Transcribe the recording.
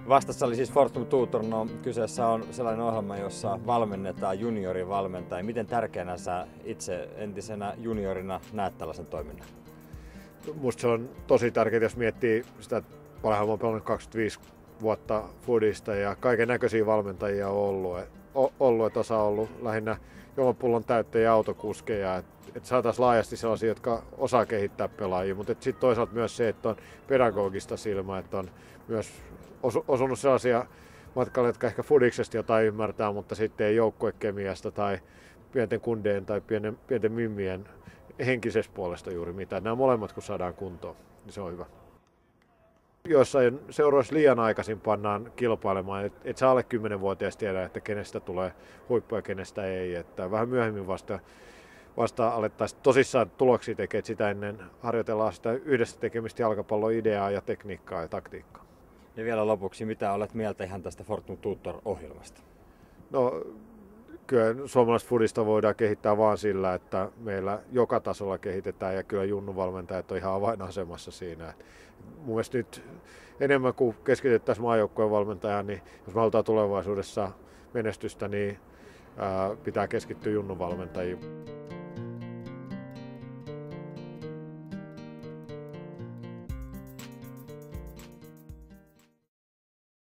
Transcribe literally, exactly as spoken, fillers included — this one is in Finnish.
Vastassa oli siis Fortum Tutor. No, kyseessä on sellainen ohjelma, jossa valmennetaan juniorivalmentajia. Miten tärkeänä sä itse entisenä juniorina näet tällaisen toiminnan? Musta se on tosi tärkeää, jos miettii sitä, että paljon olen pelannut kaksikymmentäviisi vuotta foodista ja kaiken näköisiä valmentajia on ollut. ollut että osa on ollut lähinnä juomapullon täyttäjiä autokuskeja. Että et saataisiin laajasti sellaisia, jotka osaa kehittää pelaajia, mutta sitten toisaalta myös se, että on pedagogista silmää, että on myös osunut sellaisia matkalle, jotka ehkä foodiksesta jotain ymmärtää, mutta sitten ei joukkuekemiasta tai pienten kundeen tai pienten, pienten mimmien henkisestä puolesta juuri mitään. Nämä molemmat kun saadaan kuntoon, niin se on hyvä. Joissain seuroissa liian aikaisin pannaan kilpailemaan, että et sä alle kymmenvuotias tiedä, että kenestä tulee huippu ja kenestä ei. Että vähän myöhemmin vasta, vasta alettaisiin tosissaan tuloksia tekemään, sitä ennen harjoitellaan sitä yhdessä tekemistä jalkapalloideaa ja tekniikkaa ja taktiikkaa. Ja vielä lopuksi, mitä olet mieltä ihan tästä Fortum Tutor-ohjelmasta? No, kyllä suomalaista foodista voidaan kehittää vain sillä, että meillä joka tasolla kehitetään ja kyllä junnuvalmentajat on ihan avainasemassa siinä. Mun mielestä nyt enemmän kuin keskityttäisiin maajoukkueen valmentajaan, niin jos me halutaan tulevaisuudessa menestystä, niin pitää keskittyä junnuvalmentajiin.